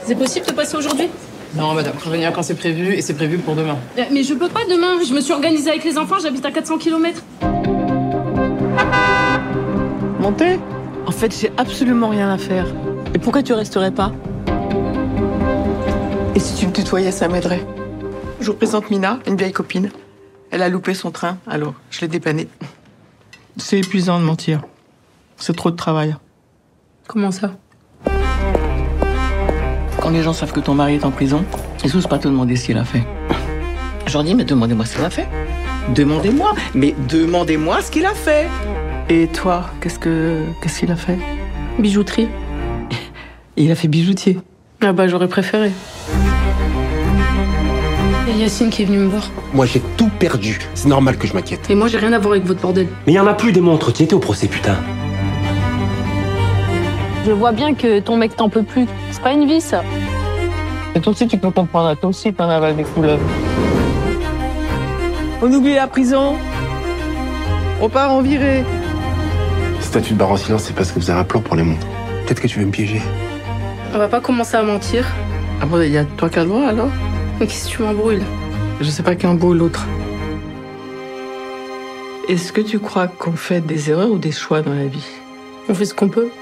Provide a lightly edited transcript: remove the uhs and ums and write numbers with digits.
C'est possible de passer aujourd'hui? Non, madame, faut venir quand c'est prévu, et c'est prévu pour demain. Mais je peux pas demain, je me suis organisée avec les enfants, j'habite à 400 km. Montez? En fait, j'ai absolument rien à faire. Et pourquoi tu resterais pas? Et si tu me tutoyais, ça m'aiderait. Je vous présente Mina, une vieille copine. Elle a loupé son train, alors je l'ai dépannée. C'est épuisant de mentir. C'est trop de travail. Comment ça? Quand les gens savent que ton mari est en prison, ils n'osent pas te demander ce qu'il a fait. Je leur dis, mais demandez-moi ce qu'il a fait. Demandez-moi ce qu'il a fait. Et toi, qu'est-ce qu'il a fait? Bijouterie. Il a fait bijoutier. Ah bah j'aurais préféré. Il y a Yacine qui est venu me voir. Moi, j'ai tout perdu. C'est normal que je m'inquiète. Et moi j'ai rien à voir avec votre bordel. Mais il y en a plus des montres, tu étais au procès, putain. Je vois bien que ton mec t'en peut plus. C'est pas une vie, ça. Et toi aussi, tu peux comprendre. Toi aussi, t'en avales des couleurs. On oublie la prison. On part en virée. Si toi, tu te barres en silence, c'est parce que vous avez un plan pour les montres. Peut-être que tu veux me piéger. On va pas commencer à mentir. Ah bon, il y a toi qui as le droit, alors? Mais qu'est-ce que tu m'embrouilles? Je sais pas qui embrouille l'autre. Est-ce que tu crois qu'on fait des erreurs ou des choix dans la vie? On fait ce qu'on peut.